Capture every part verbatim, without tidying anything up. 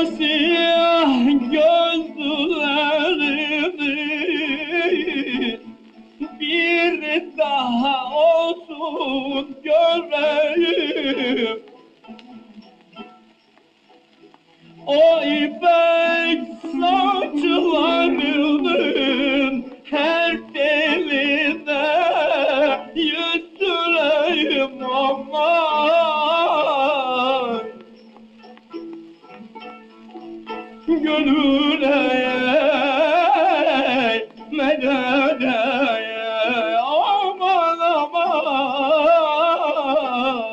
siyah gözlerini bir daha olsun göreyim. O ipek saçlarının her teline yüzdüreyim aman. Gönüle medede aman aman.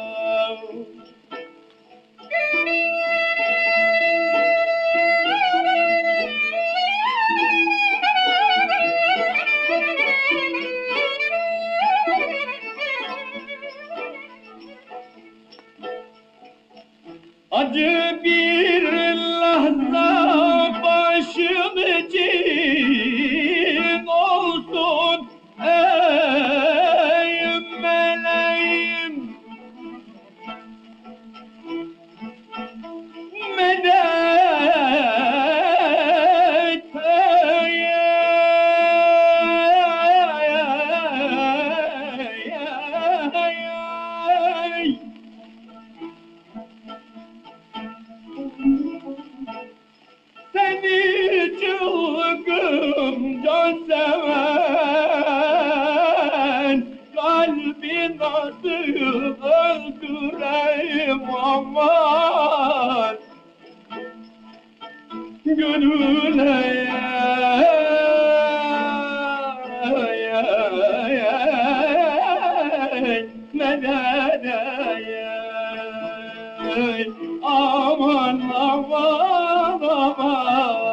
Acı bir lahza başın için olsun ey meleğim. Medet ey, ey, ey. Seni çılgın can seven kalbin nasıl öldüreyim aman. Gönüle medede aman aman aman.